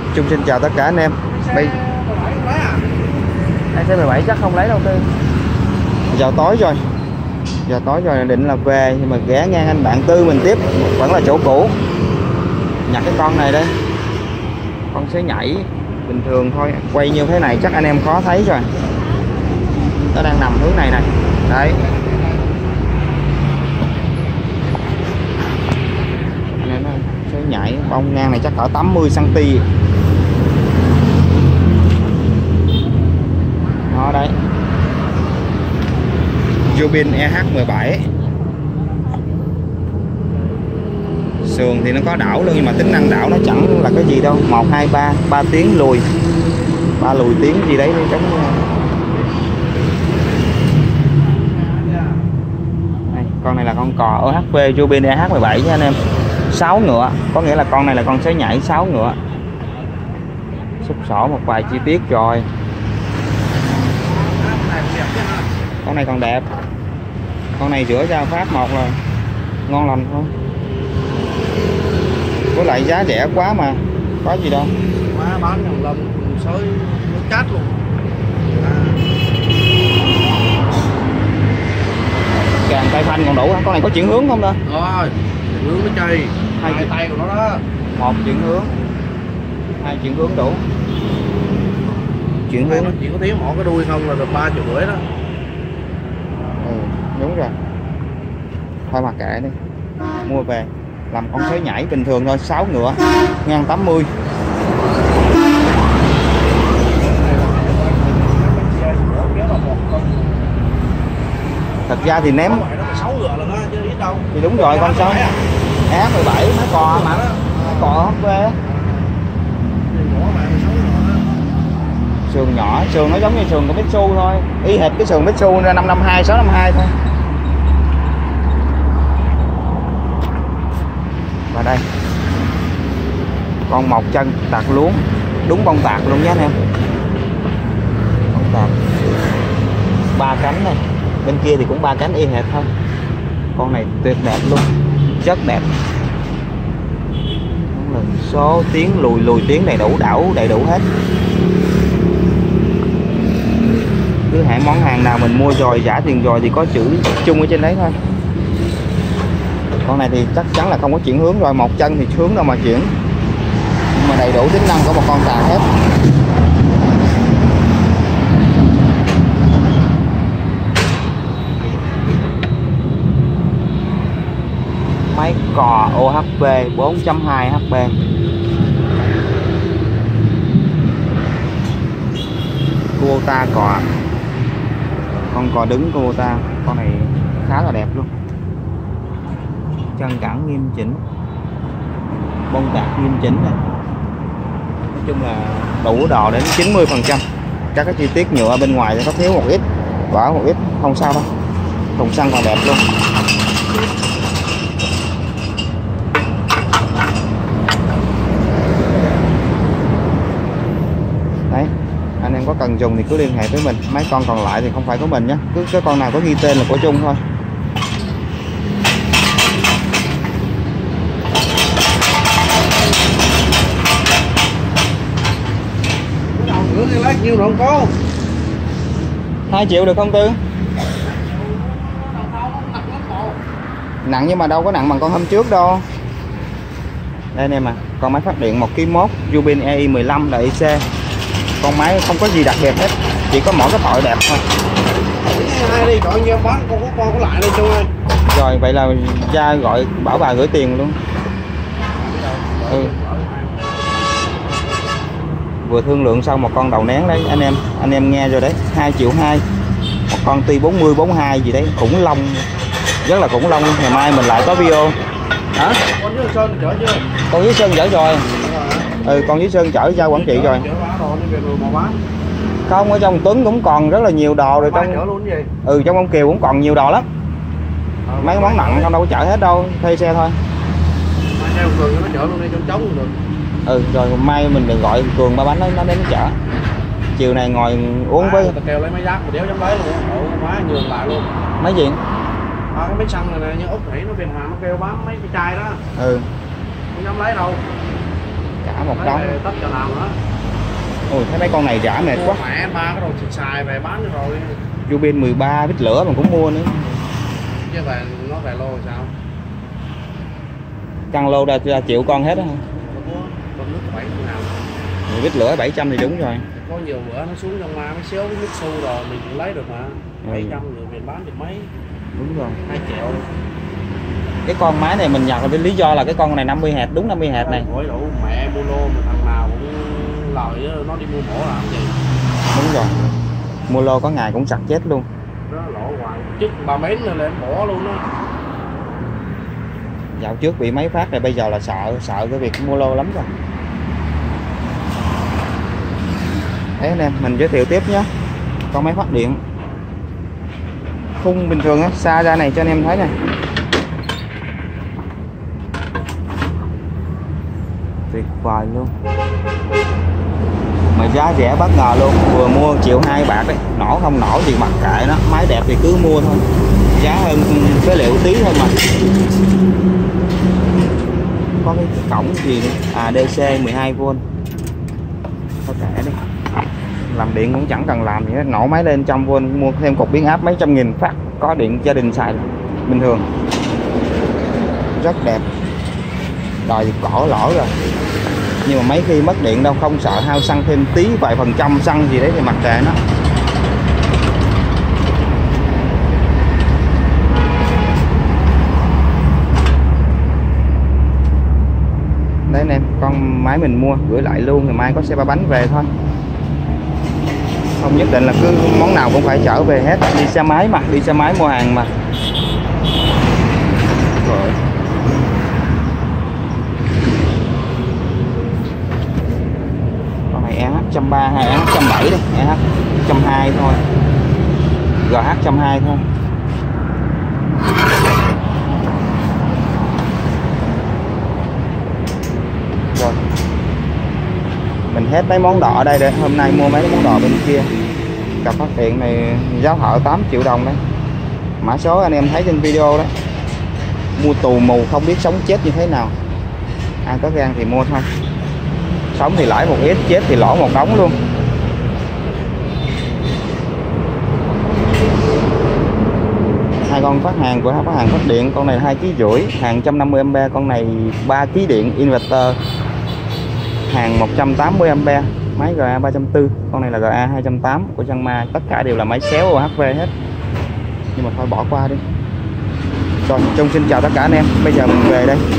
Trung xin chào tất cả anh em. Bây xe 17 chắc không lấy đâu Tư. Giờ tối rồi. Giờ tối rồi định là về nhưng mà ghé ngang anh bạn Tư mình tiếp, vẫn là chỗ cũ. Nhặt cái con này đây. Con sẽ nhảy bình thường thôi, quay như thế này chắc anh em khó thấy rồi. Nó đang nằm hướng này này. Đấy. Anh em nói sẽ nhảy bông ngang này chắc cỡ 80 cm. Đó đấy. Jubin EH17. Sườn thì nó có đảo luôn nhưng mà tính năng đảo nó chẳng là cái gì đâu. 1 2 3 tiếng lùi. 3 lùi tiếng gì đấy giống đây, con này là con cò OHV Jubin EH17 nha anh em. 6 ngựa, có nghĩa là con này là con sới nhảy 6 ngựa. Xúc xỏ một vài chi tiết rồi. Con này còn đẹp. Con này rửa ra phát một là ngon lành thôi. Với lại giá rẻ quá mà có gì đâu. Má bán nhầm lầm sới nó chát luôn. Càng tay phanh còn đủ. Con này có chuyển hướng không ta? Rồi, chuyển hướng nó chơi. Hai tay của nó đó. 1 chuyển hướng, 2 chuyển hướng đủ. Chuyển hướng nó chỉ có thiếu mỗi cái đuôi không là được 3,5 triệu đó. Ừ, đúng rồi. Thôi mặc kệ đi. Mua về làm con sới nhảy bình thường thôi, 6 ngựa, ngang 80. Thật ra thì ném 6 ngựa lần á chứ ít đâu. thì đúng rồi, con sao EH17 nó cò mà, nó cò về. Sườn nhỏ, sườn nó giống như sườn của Mitsu thôi, y hệt cái sườn Mitsu ra 552 652 thôi. Và đây con một chân tạt luống, đúng con tạt luôn nhé anh em. Con tạt 3 cánh đây, bên kia thì cũng 3 cánh y hệt thôi. Con này tuyệt đẹp luôn, rất đẹp. Lần số tiếng lùi tiếng đầy đủ, đảo đầy đủ hết. Cứ hãng món hàng nào mình mua rồi trả tiền rồi thì có chữ chung ở trên đấy thôi. Con này thì chắc chắn là không có chuyển hướng rồi, một chân thì hướng đâu mà chuyển. Nhưng mà đầy đủ tính năng của một con tàu hết. Máy cò OHV 4.2 HP. Kubota cò. Con cò đứng Kubota, con này khá là đẹp luôn. Chân cẳng nghiêm chỉnh, bông tạc nghiêm chỉnh này. Nói chung là đủ đò đến 90%. Các cái chi tiết nhựa bên ngoài thì có thiếu một ít, vỡ một ít không sao đâu. Thùng xăng còn đẹp luôn. Đấy, anh em có cần dùng thì cứ liên hệ với mình. Mấy con còn lại thì không phải của mình nhé, cứ cái con nào có ghi tên là của Trung thôi. Lấy nhiêu được không cô? 2 triệu được không Tư? Nặng nhưng mà đâu có nặng bằng con hôm trước đâu. Đây anh em à, con máy phát điện 1,1 kg Jubin EI15 là IC. Con máy không có gì đặc biệt hết, chỉ có mỗi cái tội đẹp thôi. Hai đi, gọi như bán con có lại đây Trung ơi. Rồi vậy là ra gọi bảo bà gửi tiền luôn. Ừ. Vừa thương lượng xong một con đầu nén đấy anh em nghe rồi đấy, 2,2 triệu. Một con Ti 40 42 gì đấy, khủng long, rất là khủng long. Ngày mai mình lại có video. Hả? Con dưới Sơn chở chưa? Con dưới Sơn chở rồi. Ừ, con dưới Sơn chở ra Quảng Trị rồi. Không, ở trong Tuấn cũng còn rất là nhiều đồ rồi trong. Ừ, trong ông Kiều cũng còn nhiều đồ lắm. Mấy món nặng không đâu có chở hết đâu, thuê xe thôi. Cường nó chở luôn đi trong trống cũng được. Ừ, rồi mai mình đừng gọi Cường ba bánh nó đến chở. Chiều này ngồi uống với. Tao kêu lấy mấy giác mà đéo dám lấy luôn. Má nhường lại luôn. Mấy gì? Cái mấy xăng này nè, như Úc Thủy nó Biên Hòa nó kêu bán mấy cái chai đó. Ừ. Không dám lấy đâu. Cả một đống. Tất cả nào nữa. Ôi thấy mấy con này rã mệt quá. Mẹ ba cái đồ xài về bán được rồi. Rubin 13 bít lửa mà cũng mua nữa. Chứ về nó về lô sao? Căng lô ra triệu con hết á. Con nước 7 nào. Bít lửa 700 thì đúng rồi. Có nhiều bữa nó xuống trong ma mấy xéo cái nước su rồi mình cũng lấy được mà. 700 rồi mình bán được mấy. Đúng rồi. 2 triệu. Cái con máy này mình nhặt là với lý do là cái con này 50 hạt, đúng 50 hạt này. Hỏi đủ mẹ mua lô mà thằng nào cũng lời nó đi mua mổ làm gì. Đúng rồi. Mua lô có ngày cũng sạch chết luôn. Nó lỗ hoài. Chức bà mến lên bỏ luôn đó. Dạo trước bị máy phát này bây giờ là sợ cái việc mua lô lắm rồi. Đấy anh em, mình giới thiệu tiếp nhé. Con máy phát điện. Khung bình thường á, xa ra này cho anh em thấy này. Tuyệt vời luôn. Mà giá rẻ bất ngờ luôn, vừa mua 1,2 triệu bạc đấy, nổ không nổ thì mặc kệ nó, máy đẹp thì cứ mua thôi. Giá hơn phế liệu tí thôi mà. Có cái cổng gì nữa, DC 12V. Có kệ đi. Làm điện cũng chẳng cần làm gì hết, nổ máy lên 100V, mua thêm cục biến áp mấy trăm nghìn phát, có điện gia đình xài bình thường. Rất đẹp. Đời thì cỏ lỗi rồi. Nhưng mà mấy khi mất điện đâu, không sợ hao xăng thêm tí vài phần trăm xăng gì đấy thì mặc kệ nó. Đấy anh em, con máy mình mua gửi lại luôn, thì mai có xe ba bánh về thôi. Không nhất định là cứ món nào cũng phải chở về hết, đi xe máy mà, đi xe máy mua hàng mà. Rồi. Con này EH130 hay EH170 đi, EH120 thôi, GH120 thôi. Rồi mình hết mấy món đỏ đây để hôm nay mua mấy món đỏ bên kia. Cặp phát điện này giá hở 8 triệu đồng đấy, mã số anh em thấy trên video đấy. Mua tù mù không biết sống chết như thế nào, ai có gan thì mua thôi, sống thì lãi một ít, chết thì lỗ một đống luôn. Hai con phát hàng của phát hàng phát điện, con này 2,5 kg, hàng 150A, con này 3 kg điện inverter, hàng 180A, máy GA 340, con này là GA 280 của Chanma, tất cả đều là máy xéo OHV hết. Nhưng mà thôi bỏ qua đi. Rồi, Trung xin chào tất cả anh em, bây giờ mình về đây.